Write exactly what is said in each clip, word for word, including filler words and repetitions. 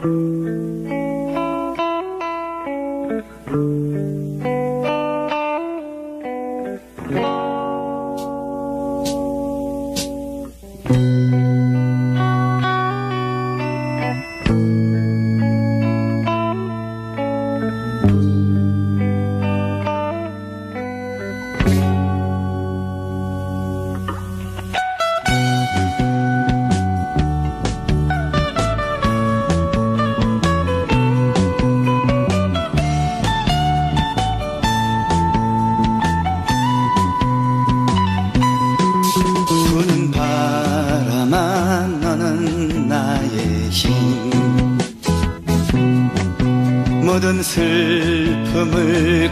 모든 슬픔을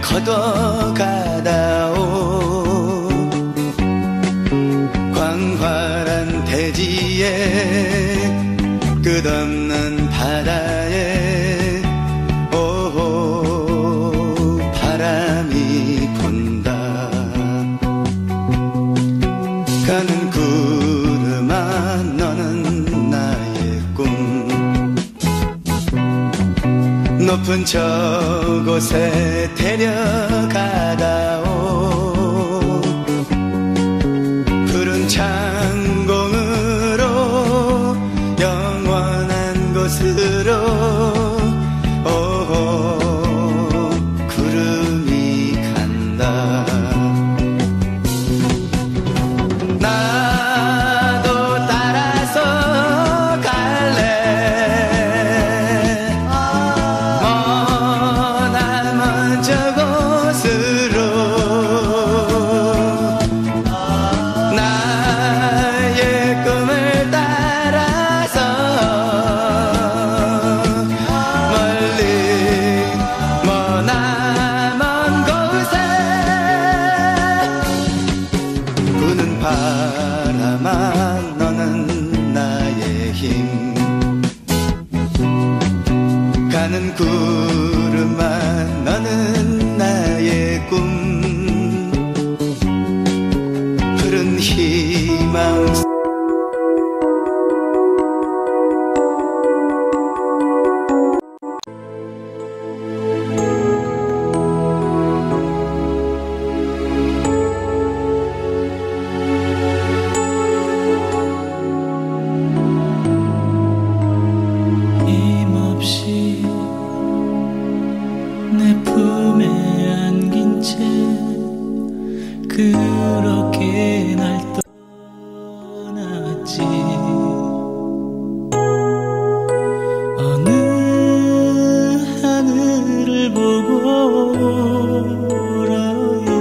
걷어가다오. 광활한 대지에 끝없는 바다에 오호 바람이 분다. 가는 구름아 너는 나의 꿈. 높은 저곳에 데려가다오. 푸른 창공으로 영원한 곳으로 오호 구름이 간다. 나도 따라서 갈래. 저곳으로 나의 꿈을 따라서 멀리 머나먼 곳에 부는 바람아 너는 나의 힘. 가는 구름아 너는 나의 꿈. 푸른 희망 힘없이 내 품에 안긴 채 그렇게 날 떠났지. 어느 하늘을 보고 울어야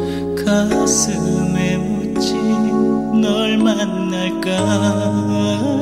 가슴에 묻힌 널 만날까.